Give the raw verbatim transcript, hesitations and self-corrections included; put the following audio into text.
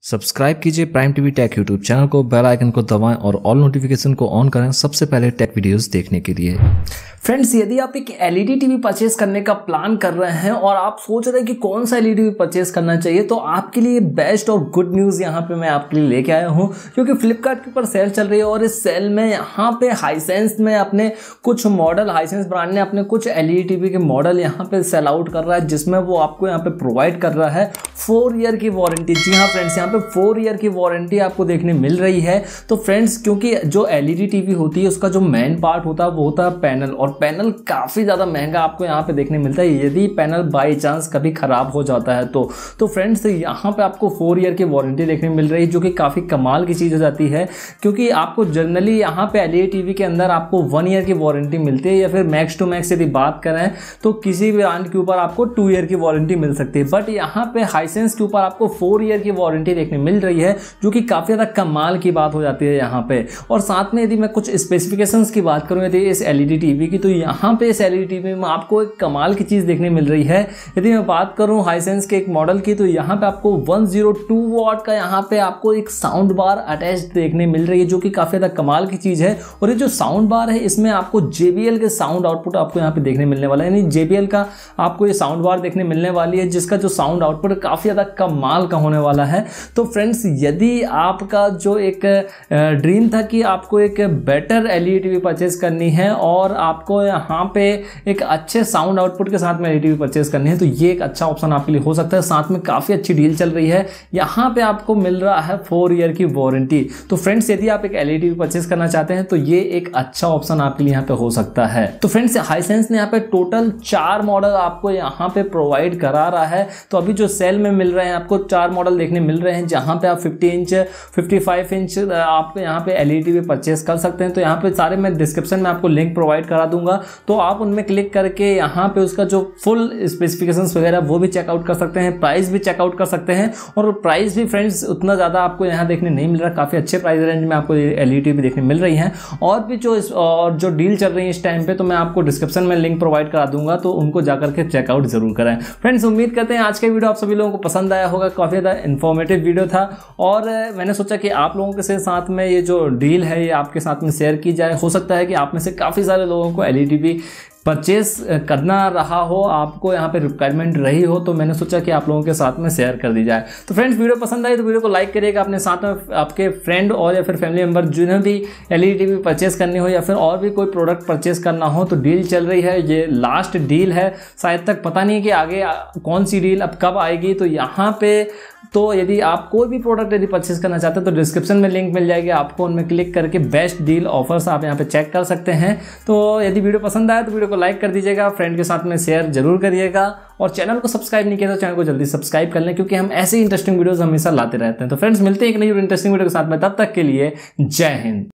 Subscribe कीजिए prime TV tech YouTube channel को, bell icon को दबाएं और ऑल नोटिफिकेशन को ऑन करें सबसे पहले टेक वीडियोस देखने के लिए। फ्रेंड्स, यदि आप एक एलईडी टीवी परचेस करने का प्लान कर रहे हैं और आप सोच रहे हैं कि कौन सा एलईडी टीवी परचेस करना चाहिए, तो आपके लिए बेस्ट और गुड न्यूज़ यहाँ पे मैं आपके लिए लेके आया हूँ, क्योंकि फ्लिपकार्ट के ऊपर सेल चल रही है और इस सेल में यहाँ पे हाइसेंस में अपने कुछ मॉडल, हाइसेंस ब्रांड ने अपने कुछ एलईडी टीवी के मॉडल यहाँ पे सेल आउट कर रहा है, जिसमें वो आपको यहाँ पे प्रोवाइड कर रहा है फोर ईयर की वारंटी। जी हाँ फ्रेंड्स, यहाँ पे फोर ईयर की वारंटी आपको देखने मिल रही है। तो फ्रेंड्स, क्योंकि जो एलईडी टीवी होती है उसका जो मेन पार्ट होता है वो होता है पैनल, और पैनल काफ़ी ज़्यादा महंगा आपको यहाँ पे देखने मिलता है। यदि पैनल बाई चांस कभी ख़राब हो जाता है तो तो फ्रेंड्स, यहाँ पे आपको फोर ईयर की वारंटी देखने मिल रही है, जो कि काफ़ी कमाल की चीज़ हो जाती है, क्योंकि आपको जनरली यहाँ पे एलईडी टीवी के अंदर आपको वन ईयर की वारंटी मिलती है, या फिर मैक्स टू मैक्स यदि बात करें तो किसी भी ब्रांड के ऊपर आपको टू ईयर की वारंटी मिल सकती है। बट यहाँ पे हाइसेंस के ऊपर आपको फोर ईयर की वारंटी देखने मिल रही है, जो कि काफ़ी ज़्यादा कमाल की बात हो जाती है यहाँ पे। और साथ में यदि मैं कुछ स्पेसिफिकेशंस की बात करूँ यदि इस एलईडी टीवी की, तो यहाँ पे इस एलईडी टीवी में आपको एक कमाल की चीज़ देखने मिल रही है। यदि मैं बात करूँ हाइसेंस के एक मॉडल की, तो यहाँ पे आपको वन ज़ीरो टू वॉट का यहाँ पे आपको एक साउंड बार अटैच देखने मिल रही है, जो कि काफ़ी ज़्यादा कमाल की चीज़ है। और ये जो साउंड बार है, इसमें आपको जे बी एल के साउंड आउटपुट आपको यहाँ पे देखने मिलने वाला है, यानी जे बी एल का आपको ये साउंड बार देखने मिलने वाली है, जिसका जो साउंड आउटपुट काफ़ी ज़्यादा कमाल का होने वाला है। तो फ्रेंड्स, यदि आपका जो एक ड्रीम था कि आपको एक बेटर एलईडी टीवी परचेस करनी है और आपको यहाँ पे एक अच्छे साउंड आउटपुट के साथ में एलईडी टीवी परचेस करनी है, तो ये एक अच्छा ऑप्शन आपके लिए हो सकता है। साथ में काफ़ी अच्छी डील चल रही है, यहाँ पे आपको मिल रहा है फोर ईयर की वारंटी। तो फ्रेंड्स, यदि आप एक एलईडी टीवी परचेस करना चाहते हैं तो ये एक अच्छा ऑप्शन आपके लिए यहाँ पे हो सकता है। तो फ्रेंड्स, हाइसेंस ने यहाँ पे टोटल चार मॉडल आपको यहाँ पे प्रोवाइड करा रहा है। तो अभी जो सेल में मिल रहे हैं आपको चार मॉडल देखने मिल रहे हैं, जहाँ पे आप fifty inch fifty five inch आप यहाँ पे एलईडी टीवी परचेस कर सकते हैं। तो यहाँ पे सारे मैं डिस्क्रिप्शन में आपको लिंक प्रोवाइड करा दूंगा, तो आप उनमें क्लिक करके यहाँ पे उसका जो फुल स्पेसिफिकेशंस वगैरह वो भी चेकआउट कर सकते हैं, प्राइस भी चेकआउट कर सकते हैं। और प्राइस भी फ्रेंड्स उतना ज़्यादा आपको यहाँ देखने नहीं मिल रहा, काफ़ी अच्छे प्राइस रेंज में आपको एलईडी टीवी देखने मिल रही है। और भी जो इस और जो डील चल रही है इस टाइम पे, तो मैं आपको डिस्क्रिप्शन में लिंक प्रोवाइड करा दूंगा, तो उनको जाकर के चेकआउट जरूर करें। फ्रेंड्स, उम्मीद करते हैं आज का वीडियो आप सभी लोगों को पसंद आया होगा, काफ़ी ज़्यादा इन्फॉर्मेटिव वीडियो था, और मैंने सोचा कि आप लोगों के साथ में ये जो डील है ये आपके साथ में शेयर की जाए। हो सकता है कि आप में से काफ़ी सारे लोगों को एलईडी टीवी परचेस करना रहा हो, आपको यहाँ पे रिक्वायरमेंट रही हो, तो मैंने सोचा कि आप लोगों के साथ में शेयर कर दी जाए। तो फ्रेंड्स, वीडियो पसंद आई तो वीडियो को लाइक करिएगा, अपने साथ में आपके फ्रेंड और या फिर फैमिली मेंबर जिन्हें भी एलईडी टीवी परचेस करनी हो या फिर और भी कोई प्रोडक्ट परचेस करना हो, तो डील चल रही है, ये लास्ट डील है शायद तक, पता नहीं कि आगे कौन सी डील अब कब आएगी। तो यहाँ पे तो यदि आप कोई भी प्रोडक्ट यदि परचेस करना चाहते हैं तो डिस्क्रिप्शन में लिंक मिल जाएगी, आपको उनमें क्लिक करके बेस्ट डील ऑफर्स आप यहाँ पे चेक कर सकते हैं। तो यदि वीडियो पसंद आया तो वीडियो को लाइक कर दीजिएगा, फ्रेंड के साथ में शेयर जरूर करिएगा, और चैनल को सब्सक्राइब नहीं किया तो चैनल को जल्दी सब्सक्राइब कर लें, क्योंकि हम ऐसे इंटरेस्टिंग वीडियोस हमेशा लाते रहते हैं। तो फ्रेंड्स, मिलते हैं एक नई इंटरेस्टिंग वीडियो के साथ में, तब तक के लिए जय हिंद।